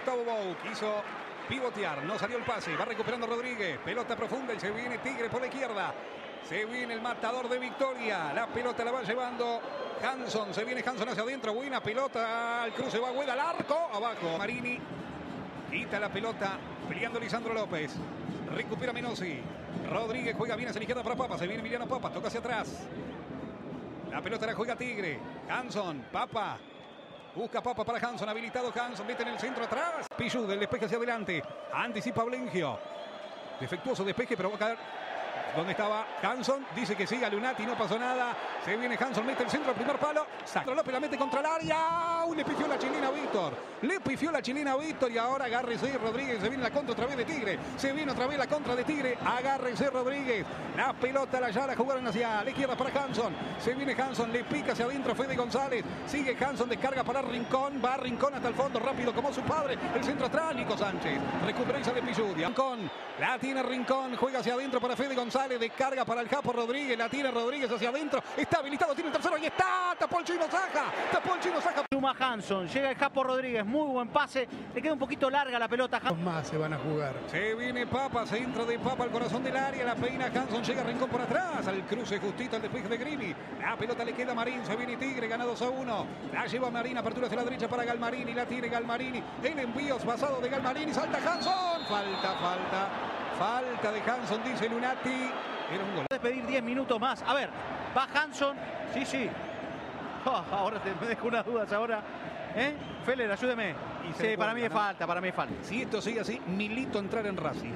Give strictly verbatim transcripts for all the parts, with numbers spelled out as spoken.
Gustavo Bou. Quiso pivotear, no salió el pase. Va recuperando Rodríguez. Pelota profunda y se viene Tigre por la izquierda. Se viene el matador de Victoria. La pelota la va llevando Hanson. Se viene Hanson hacia adentro. Buena pelota. Al cruce va Güeda al arco. Abajo. Marini quita la pelota. Peleando Lisandro López. Recupera Menossi. Rodríguez juega bien hacia la izquierda para Papa. Se viene Emiliano Papa. Toca hacia atrás. La pelota la juega Tigre. Hanson. Papa. Busca Papa para Hanson. Habilitado Hanson. Mete en el centro atrás. Pichu del despeje hacia adelante. Anticipa Blengio. Defectuoso despeje, pero va a caer donde estaba Hanson. Dice que siga Lunati. No pasó nada. Se viene Hanson. Mete el centro al primer palo. Sacro López la mete contra el área. Uh, le pifió la chilena a Víctor. Le pifió la chilena a Víctor. Y ahora agárrese Rodríguez. Se viene la contra otra vez de Tigre. Se viene otra vez la contra de Tigre. Agárrese Rodríguez. La pelota la ya la jugaron hacia la izquierda para Hanson. Se viene Hanson. Le pica hacia adentro Fede González. Sigue Hanson. Descarga para Rincón. Va Rincón hasta el fondo. Rápido como su padre. El centro atrás. Nico Sánchez. Recupera y sale Pilludia. Rincón. La tiene Rincón. Juega hacia adentro para Fede González. Descarga para el Japo Rodríguez. La tiene Rodríguez hacia adentro. Está habilitado. Tiene el tercero. Y está. Tapó el Chino Saja. Tapó el Chino Saja. Suma Hanson. Llega el Japo Rodríguez. Muy buen pase. Le queda un poquito larga la pelota. Dos más se van a jugar. Se viene Papa. Centro de Papa al corazón del área. La peina Hanson. Llega Rincón por atrás. Al cruce justito al despeje de Grimi. La pelota le queda a Marín. Se viene Tigre. Gana dos a uno. La lleva Marín. Apertura hacia la derecha para Galmarini. La tiene Galmarini. El envío es pasado de Galmarini. Salta Hanson. Falta, falta. Falta de Hanson, dice Lunati. Era un gol. Puedes pedir diez minutos más. A ver, va Hanson. Sí, sí. Oh, ahora te, me dejo unas dudas ahora. ¿Eh? Feller, ayúdeme. Y se sí, para mí es ¿no? falta, para mí es falta. Si esto sigue así, Milito entrar en Racing.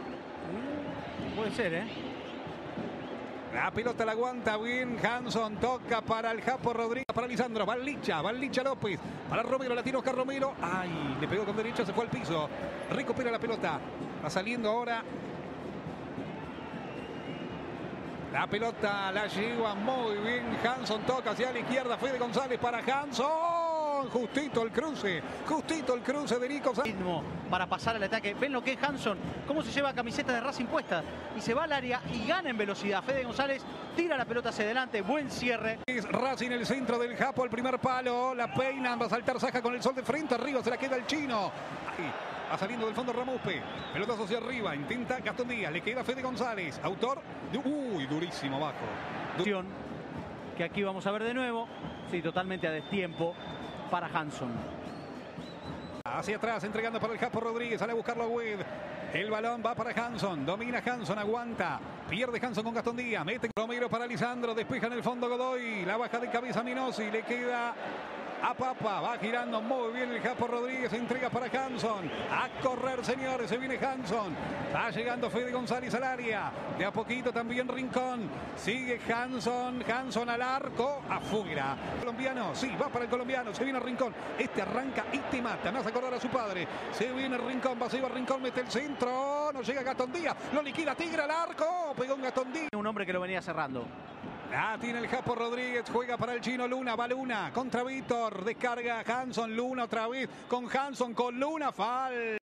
Puede ser, ¿eh? La pelota la aguanta bien Hanson. Toca para el Japo Rodríguez. Para Lisandro. Va Licha. Va Licha López. Para Romero. La tira Oscar Romero. Ay, le pegó con derecha. Se fue al piso. Recupera la pelota. Va saliendo ahora. La pelota la lleva muy bien Hanson. Toca hacia la izquierda. Fede González para Hanson. Justito el cruce. Justito el cruce de Nico Sánchez. Para pasar al ataque. Ven lo que es Hanson. Cómo se lleva camiseta de Racing puesta. Y se va al área y gana en velocidad. Fede González tira la pelota hacia adelante. Buen cierre. Racing el centro del Japo. El primer palo. La peinan. Va a saltar Saja con el sol de frente. Arriba se la queda el chino. Ahí. Va saliendo del fondo Ramuspe. Pelotazo hacia arriba. Intenta Gastón Díaz. Le queda Fede González. Autor. De... Uy, durísimo abajo. Du... Que aquí vamos a ver de nuevo. Sí, totalmente a destiempo para Hanson. Hacia atrás, entregando para el Japo Rodríguez. Sale a buscarlo a Wed. El balón va para Hanson. Domina Hanson, aguanta. Pierde Hanson con Gastón Díaz. Mete Romero para Lisandro. Despeja en el fondo Godoy. La baja de cabeza Menossi. Le queda a Papa. Va girando muy bien el Japo Rodríguez. Entrega para Hanson. A correr, señores. Se viene Hanson. Va llegando Fede González al área. De a poquito también Rincón. Sigue Hanson. Hanson al arco. Afuera. Colombiano. Sí, va para el colombiano. Se viene Rincón. Este arranca y te mata. Me hace acordar a su padre. Se viene Rincón. Va, se va Rincón. Mete el centro. No llega Gastón Díaz. Lo liquida Tigre al arco. Pegó un Gastón Díaz. Un hombre que lo venía cerrando. La tiene el Japo Rodríguez, juega para el chino Luna, va Luna contra Víctor, descarga Hanson, Luna otra vez con Hanson, con Luna, falta.